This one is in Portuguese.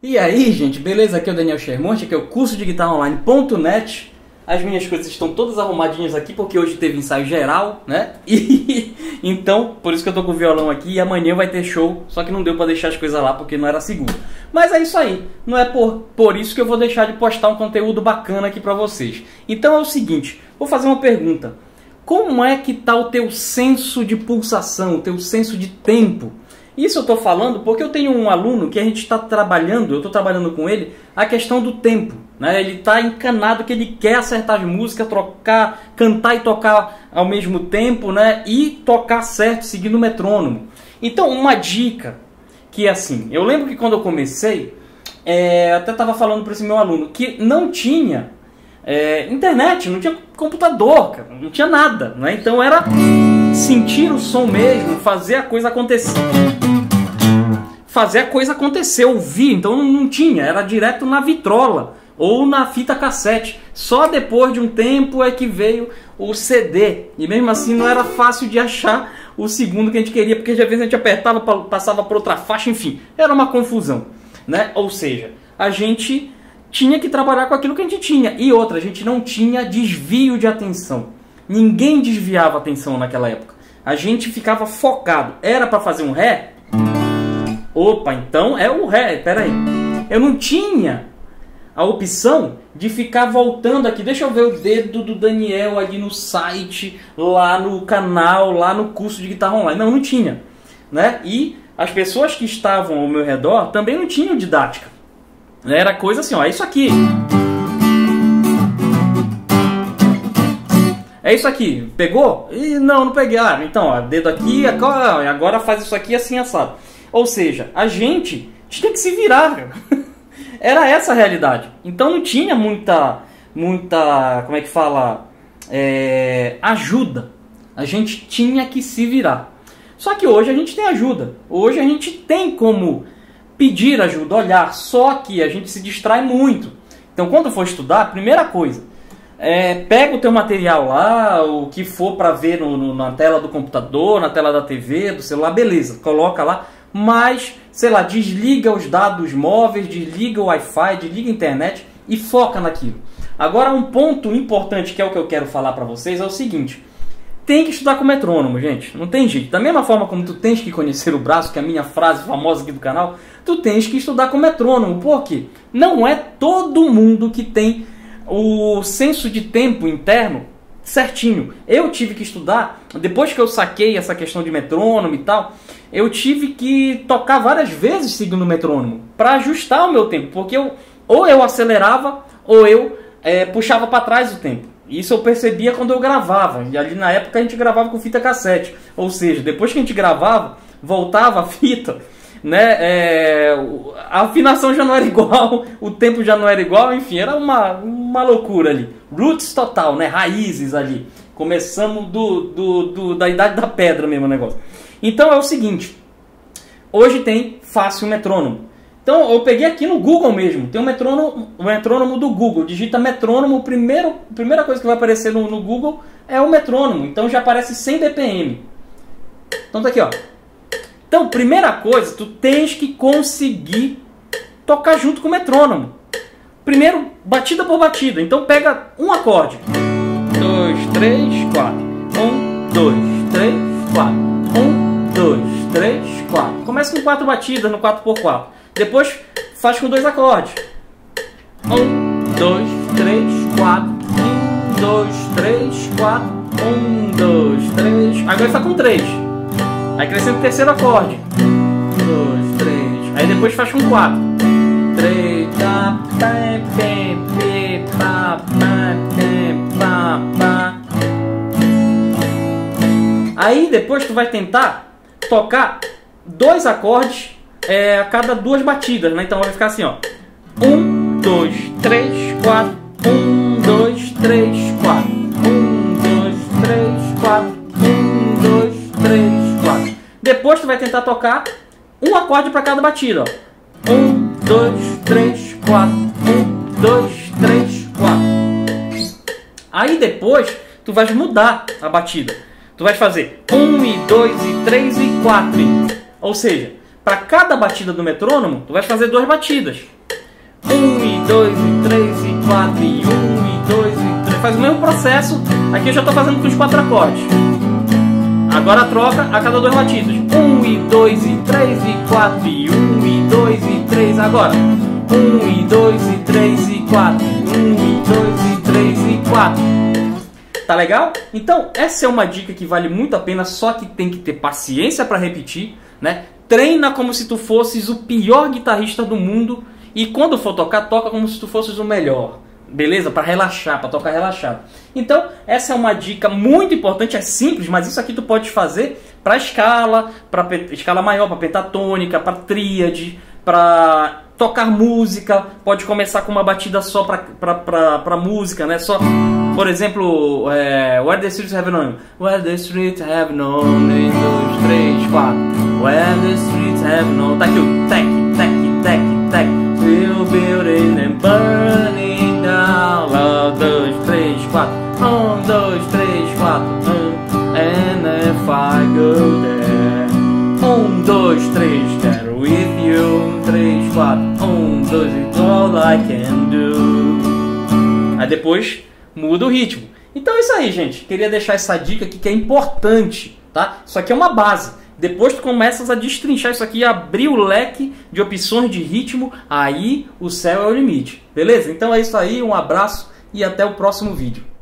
E aí, gente, beleza? Aqui é o Daniel Shermonte, aqui é o curso de guitarra online.net. As minhas coisas estão todas arrumadinhas aqui porque hoje teve ensaio geral, né? E então, por isso que eu tô com o violão aqui e amanhã vai ter show, só que não deu pra deixar as coisas lá porque não era seguro. Mas é isso aí, não é por isso que eu vou deixar de postar um conteúdo bacana aqui pra vocês. Então é o seguinte, vou fazer uma pergunta. Como é que tá o teu senso de pulsação, o teu senso de tempo? Isso eu estou falando porque eu tenho um aluno que a gente está trabalhando, eu estou trabalhando com ele, a questão do tempo. Né? Ele está encanado que ele quer acertar as músicas, cantar e tocar ao mesmo tempo, né? E tocar certo, seguindo o metrônomo. Então, uma dica que é assim, eu lembro que quando eu comecei, até estava falando para esse meu aluno, que não tinha internet, não tinha computador, cara, não tinha nada. Né? Então era sentir o som mesmo, fazer a coisa acontecer. Fazer a coisa acontecer, ouvir, então não tinha, era direto na vitrola ou na fita cassete. Só depois de um tempo é que veio o CD, e mesmo assim não era fácil de achar o segundo que a gente queria, porque às vezes a gente apertava, passava para outra faixa, enfim, era uma confusão, né? Ou seja, a gente tinha que trabalhar com aquilo que a gente tinha, e outra, a gente não tinha desvio de atenção, ninguém desviava a atenção naquela época, a gente ficava focado, era para fazer um ré. Opa, então é o ré, peraí. Eu não tinha a opção de ficar voltando aqui. Deixa eu ver o dedo do Daniel ali no site, lá no canal, lá no curso de guitarra online. Não tinha. Né? E as pessoas que estavam ao meu redor também não tinham didática. Era coisa assim, ó, é isso aqui. É isso aqui. Pegou? Não peguei. Ah, então, ó, dedo aqui, agora faz isso aqui assim, assado. Ou seja, a gente tinha que se virar. Era essa a realidade. Então não tinha muita, como é que fala, ajuda. A gente tinha que se virar. Só que hoje a gente tem ajuda. Hoje a gente tem como pedir ajuda, olhar. Só que a gente se distrai muito. Então quando for estudar, primeira coisa, pega o teu material lá, o que for para ver na tela do computador, na tela da TV, do celular, beleza, coloca lá. Mas, sei lá, desliga os dados móveis, desliga o Wi-Fi, desliga a internet e foca naquilo. Agora, um ponto importante que é o que eu quero falar para vocês é o seguinte. Tem que estudar com metrônomo, gente. Não tem jeito. Da mesma forma como tu tens que conhecer o braço, que é a minha frase famosa aqui do canal, tu tens que estudar com metrônomo. Por quê? Não é todo mundo que tem o senso de tempo interno certinho. Eu tive que estudar, depois que eu saquei essa questão de metrônomo e tal, eu tive que tocar várias vezes seguindo o metrônomo para ajustar o meu tempo, porque ou eu acelerava ou eu puxava para trás o tempo. Isso eu percebia quando eu gravava, e ali na época a gente gravava com fita cassete, ou seja, depois que a gente gravava, voltava a fita, né, a afinação já não era igual, o tempo já não era igual, enfim, era uma loucura ali. Roots total, né, raízes ali. Começamos da idade da pedra mesmo o negócio. Então é o seguinte, hoje tem fácil metrônomo. Então eu peguei aqui no Google mesmo, tem o metrônomo do Google, digita metrônomo, a primeira coisa que vai aparecer no Google é o metrônomo, então já aparece 100 BPM. Então tá aqui, ó. Então, primeira coisa, tu tens que conseguir tocar junto com o metrônomo. Primeiro, batida por batida. Então pega um acorde. 2, 3, 4. 1, 2, 3, 4. 1, 2, 3, 4. Começa com 4 batidas no 4x4. Depois faz com 2 acordes. 1, 2, 3, 4. 1, 2, 3, 4. 1, 2, 3. Agora está com 3. Aí crescendo o terceiro acorde. 2, 3. Aí depois faz com 4. 3, tá, aí depois tu vai tentar tocar 2 acordes a cada 2 batidas, né? Então vai ficar assim, ó. 1, 2, 3, 4. 1, 2, 3, 4. 1, 2, 3, 4. 1, 2, 3, 4. Depois tu vai tentar tocar um acorde para cada batida, ó. 1, 2, 3, 4. 1, 2, 3, 4. Aí depois tu vais mudar a batida. Tu vais fazer 1 e 2 e 3 e 4. Ou seja, para cada batida do metrônomo, tu vais fazer 2 batidas. 1 e 2 e 3 e 4 e 1 e 2 e 3. Faz o mesmo processo. Aqui eu já estou fazendo com os 4 acordes. Agora troca a cada 2 batidos. 1 e 2 e 3 e 4 e 1 e 2 e 3. Agora 1 e 2 e 3 e 4. 1 e 2 e 3 e 4. Tá legal? Então essa é uma dica que vale muito a pena, só que tem que ter paciência para repetir, né? Treina como se tu fosses o pior guitarrista do mundo e quando for tocar, toca como se tu fosses o melhor. Beleza? Para relaxar, para tocar relaxado. Então, essa é uma dica muito importante, é simples, mas isso aqui tu pode fazer para escala maior, para pentatônica, para tríade, para tocar música. Pode começar com uma batida só para música, né? Só, por exemplo, Where the Streets Have Known. Where the Streets Have Known. 1, 2, 3, 4. Where the Streets Have Known. Tá aqui o tec, tec, tec, tec. Still building and burning down. 1, 2, 3, 4. 1, 2, 3, 4. And if I go there. 1, 2, 3, there with you. 3, 4. 1, 2, it's all I can do. Aí depois muda o ritmo. Então é isso aí, gente. Queria deixar essa dica aqui que é importante, tá? Isso aqui é uma base. Depois tu começas a destrinchar isso aqui, abrir o leque de opções de ritmo, aí o céu é o limite. Beleza? Então é isso aí, um abraço e até o próximo vídeo.